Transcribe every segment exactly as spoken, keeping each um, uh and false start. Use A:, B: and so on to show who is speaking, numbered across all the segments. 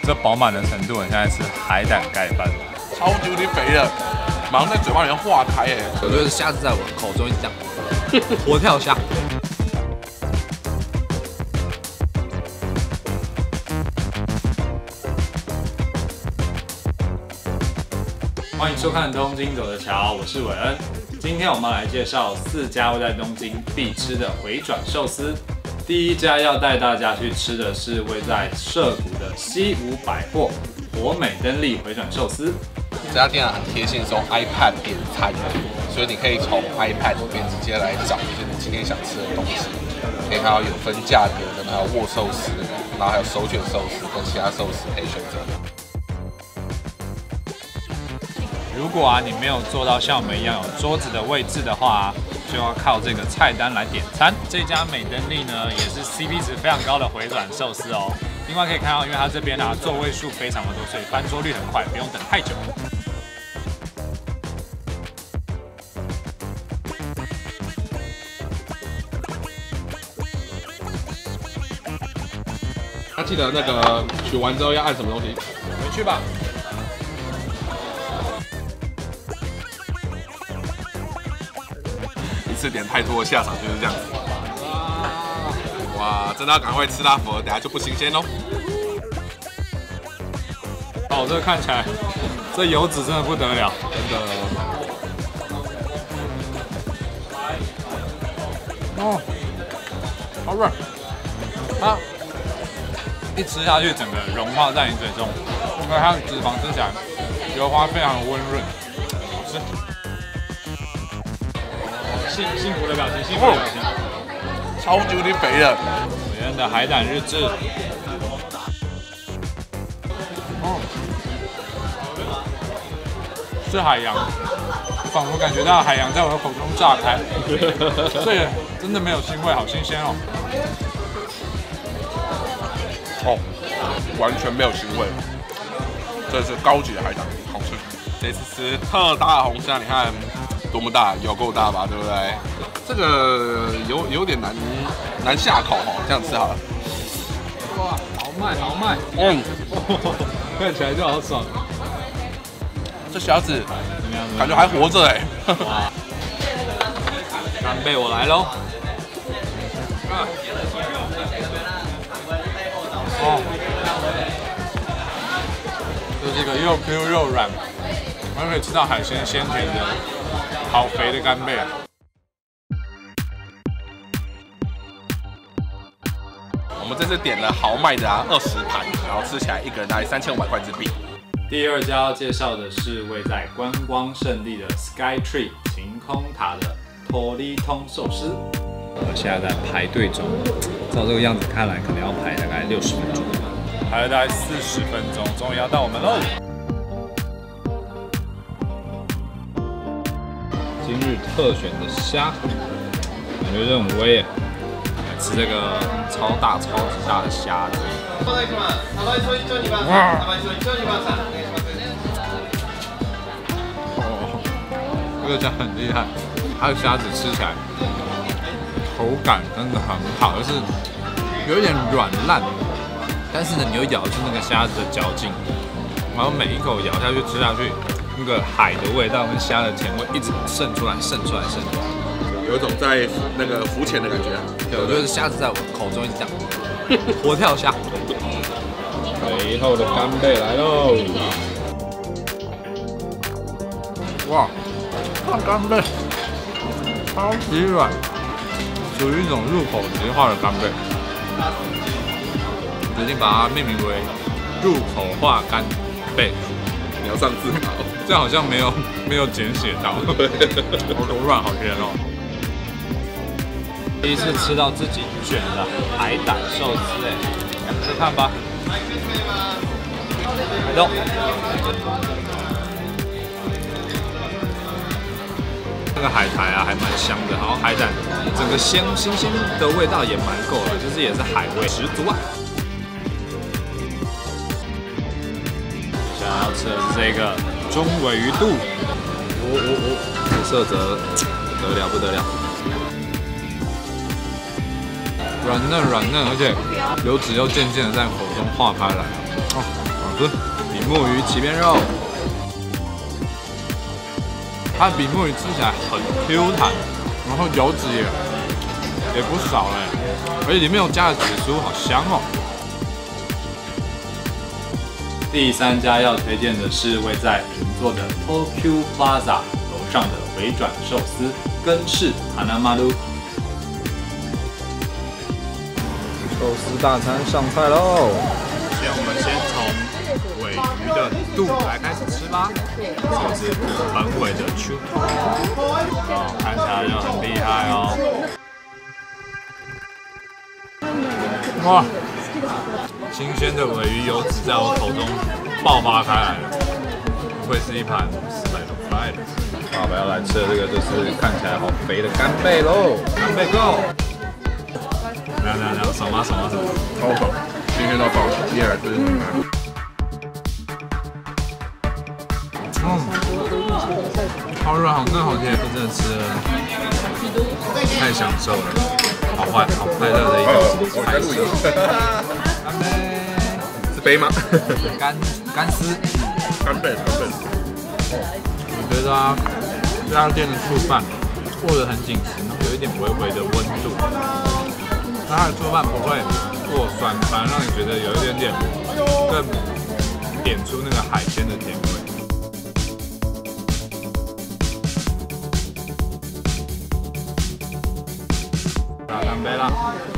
A: 这饱满的程度，很像在吃海胆盖饭，
B: 超级无敌肥的，马上在嘴巴里面化开哎！
C: 我觉得虾子在我口中一直这样活跳虾。
A: 欢迎收看《东京走着瞧》，我是韦恩。今天我们来介绍四家位在东京必吃的回转寿司。第一家要带大家去吃的是位在涩谷的西武百货活美登利回转寿司。
B: 这家店啊很贴心，是用 iPad 点餐的，所以你可以从 iPad 里面直接来找，就是你今天想吃的东西。可以看到有分价格的，还有握寿司，然后还有手卷寿司跟其他寿司可以选择。
A: 如果啊你没有做到像我们一样有桌子的位置的话、啊，就要靠这个菜单来点餐。这家美登利呢也是 C P 值非常高的回转寿司哦。另外可以看到，因为它这边啊座位数非常的多，所以翻桌率很快，不用等太久。
B: 那记得那个取完之后要按什么东西？
A: 回去吧。
B: 一次点太多的下场就是这样子。哇，真的要赶快吃它，否则等下就不新鲜喽。
A: 哦，这个看起来，这油脂真的不得了，
B: 真的。
A: 哦，好软，它一吃下去，整个融化在你嘴中，因为它的脂肪吃起来，油花非常温润，好吃。幸幸福的表情，幸福的表情，
B: 超级无敌肥的。
A: 韦恩的海胆日志。哦，是海洋，仿佛感觉到海洋在我的口中炸开。对，真的没有腥味，好新鲜哦。
B: 哦，完全没有腥味，这是高级的海胆，好吃。这次吃特大的红虾，你看。多么大，有够大吧，对不对？这个有有点难难下口哦，这样吃好了。
A: 哇，豪迈豪迈，
B: 嗯，
A: 看起来就好爽。
B: 这虾子
A: 怎么样？
B: 感觉还活着哎。
A: 干贝我来喽。哦，这是一个又 Q 又软，还可以吃到海鲜鲜甜的。好肥的干贝啊！
B: 我们这次点了豪迈的啊二十盘，然后吃起来一个人大概三千五百块日币。
A: 第二家要介绍的是位在观光胜地的 Sky Tree 晴空塔的托利通寿司。我现在在排队中，照这个样子看来，可能要排大概六十分钟，排了大概四十分钟，终于要到我们喽！今日特选的虾，感觉就很威耶！来吃这个超大、超级大的虾子。哇！哦，这个虾很厉害，它的虾子吃起来口感真的很好，就是有一点软烂，但是呢，你又咬出那个虾子的嚼劲，然后每一口咬下去、吃下去。那个海的味道跟虾的甜味一直渗出来，渗出来，渗出来，
B: 有一种在那个浮潜的感觉。
C: 对，我觉得虾子在我口中一直这样活跳虾。
A: 肥厚的干贝来喽！哇，看干贝，超级软，属于一种入口即化的干贝。决定把它命名为入口化干贝。
B: 你要上字稿。
A: 这好像没有没有简写到，好柔软，好甜哦！第一次吃到自己卷的海胆寿司，哎，试看吧。来动。那个海苔啊，还蛮香的，然后海胆整个鲜新鲜的味道也蛮够的，就是也是海味十足啊。现在要吃的是这个。中尾鱼肚，哦哦哦，这色泽不得了不得了，软嫩软嫩，而且油脂又渐渐的在口中化开来，哦， 司，比目鱼鳍边肉。它的比目鱼吃起来很 Q 弹，然后油脂也也不少嘞，而且里面有加了紫苏，好香哦。第三家要推荐的是位在银座的 Tokyo Plaza 楼上的回转寿司根室Hanamaru。寿司大餐上菜喽！先我们先从尾鱼的肚来开始吃吧。这个是本尾的 Q， 哦，看起来就很厉害哦。哇，新鲜的尾鱼油脂在我口中爆发开来了，不愧是一盘四百多块的。好，我们要来吃的这个就是看起来好肥的干贝喽，干贝 Go！ 没有没有没有，什么什么什么，
B: 超爽，新鲜到爆，接下来吃。
A: 嗯，好软好嫩好甜，真的吃了太享受了，好快好快乐的一个开始。干贝，
B: 是杯吗？
A: 干干丝，
B: 干贝干贝。
A: 我觉得啊，这家店的醋饭握得很紧实，然后有一点微微的温度。它的醋饭不会过酸，反而让你觉得有一点点更点出那个海鲜的甜味。打干杯啦！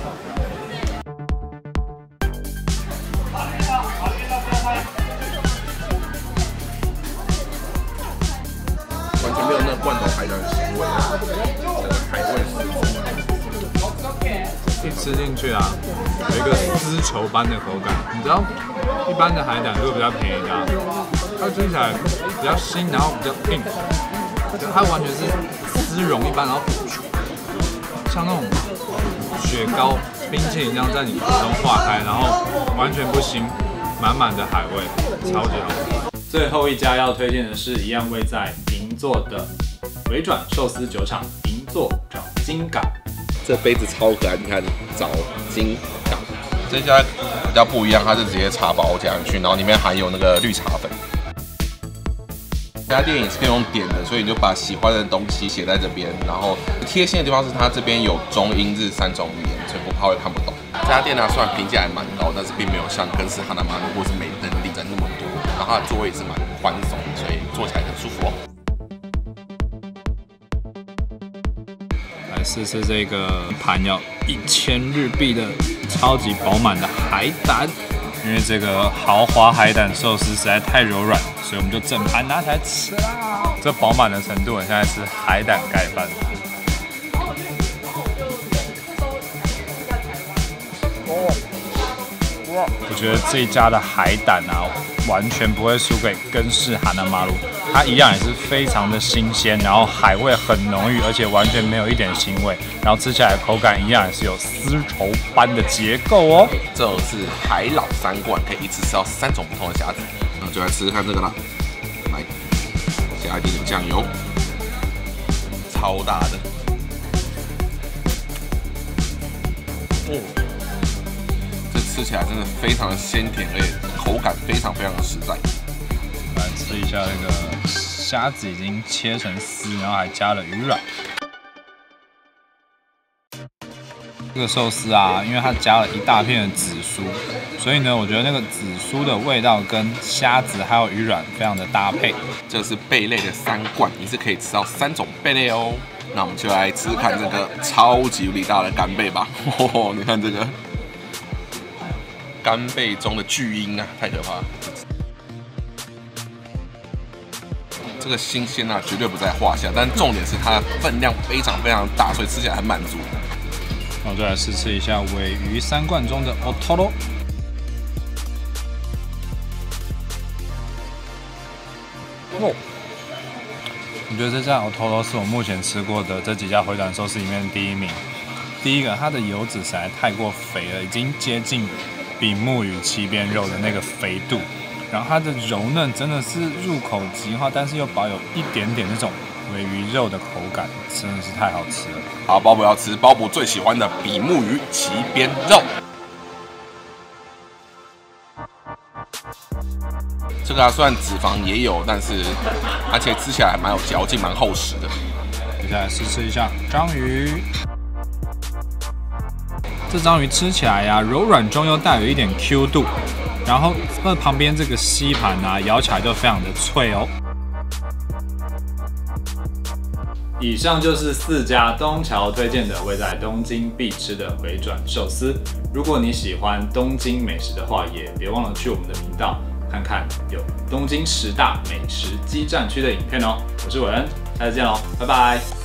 B: 完全没有那罐头海胆的腥味，整个海味十足。
A: 一吃进去啊，有一个丝绸般的口感。你知道，一般的海胆如果比较便宜的、啊，它吃起来比较腥，然后比较硬，它完全是丝绒一般，然后像那种雪糕、冰淇淋这样在你口中化开，然后完全不腥，满满的海味，超级好吃。最后一家要推荐的是一样位在银座的回转寿司酒厂银座找金港。
B: 这杯子超可爱，你看枣金港。这家比较不一样，它是直接茶包加进去，然后里面含有那个绿茶粉。这家店也是可以用点的，所以你就把喜欢的东西写在这边。然后贴心的地方是它这边有中英日三种语言，所以不怕会看不懂。这家店呢虽然评价还蛮高，但是并没有像根室Hanamaru或是美登利人那么多，然后它的座位也是蛮宽松，所以坐起来很舒服哦。
A: 来试试这个一盘要一千日币的超级饱满的海胆，因为这个豪华海胆寿司实在太柔软，所以我们就整盘拿起来吃啦。这饱满的程度，我现在吃海胆盖饭。我觉得这一家的海胆啊，完全不会输给根室Hanamaru，它一样也是非常的新鲜，然后海味很浓郁，而且完全没有一点腥味，然后吃起来口感一样也是有丝绸般的结构哦。
B: 这种是海老三罐，可以一次吃到三种不同的虾子，那就来吃吃看这个啦。来，加一点点酱油，超大的。哦。吃起来真的非常的鲜甜，而且口感非常非常的实在。
A: 来吃一下那个虾子，已经切成丝，然后还加了鱼卵。这个寿司啊，因为它加了一大片的紫苏，所以呢，我觉得那个紫苏的味道跟虾子还有鱼卵非常的搭配。
B: 这是贝类的三罐，你是可以吃到三种贝类哦。那我们就来吃看这个超级无敌大的干贝吧。哦，你看这个。干贝中的巨婴啊，太可怕了！这个新鲜啊，绝对不在话下。但重点是它的分量非常非常大，所以吃起来很满足。
A: 那我就来试吃一下尾鱼三罐中的 Otoro。哦，我觉得这家 Otoro 是我目前吃过的这几家回转寿司里面的第一名。第一个，它的油脂实在太过肥了，已经接近比目鱼鳍边肉的那个肥度，然后它的柔嫩真的是入口即化，但是又保有一点点那种尾鱼肉的口感，真的是太好吃了。
B: 好，鲍勃要吃鲍勃最喜欢的比目鱼鳍边肉。 这个啊，虽然脂肪也有，但是而且吃起来还蛮有嚼劲，蛮厚实的。
A: 接下来试吃一下章鱼。这章鱼吃起来呀、啊，柔软中又带有一点 Q 度，然后那旁边这个吸盘啊，咬起来就非常的脆哦。以上就是四家东桥推荐的位在东京必吃的回转寿司。如果你喜欢东京美食的话，也别忘了去我们的频道看看有东京十大美食基站区的影片哦。我是伟恩，下次见喽，拜拜。